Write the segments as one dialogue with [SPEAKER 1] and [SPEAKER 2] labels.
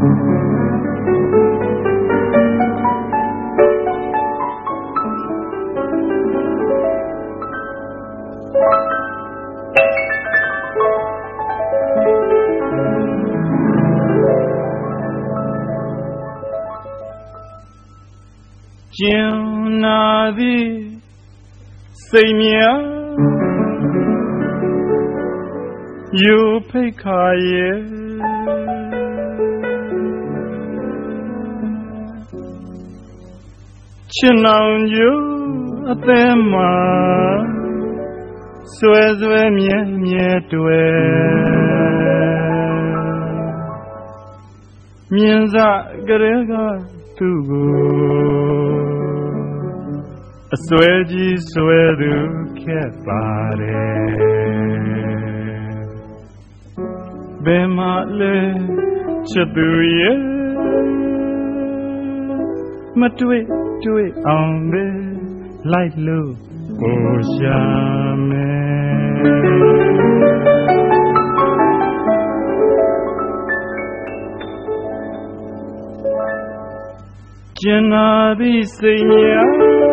[SPEAKER 1] ကျင်နာသည်စိတ်များယူဖိတ်ခါရဲ့ချစ်နောင်ကျိုးအသက်မှာဆွဲဆွဲမြဲမြဲတွေ့မြင်စကလေးကသူ့ကိုအစွဲကြီးဆွဲသူခဲ့ပါတယ်ဘယ်မှလဲချစ်သူရဲ့မတွေ့တွေ့အောင်ပဲလိုက်လို့ကိုရှာမယ်ကျင်နာသည့်စိတ်များ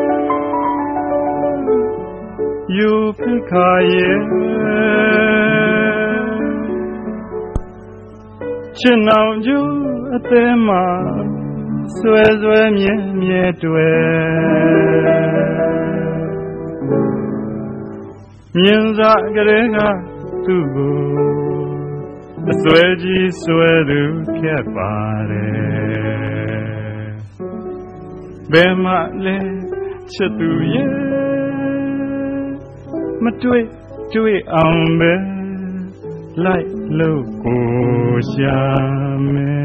[SPEAKER 1] ယူဖိတ်ခါရဲ့ချစ်နောင်ကျိုးအသေးမှာဆွဲဆွဲမြဲမြဲတွေ့မြင်စားကလေးကသူ့ကိုအစွဲကြီးဆွဲသူခဲ့ပါတယ်ဘယ်မှလဲချစ်သူရဲ့မတွေ့တွေ့အောင်ပဲလိုက်လို့ကိုရှာမယ်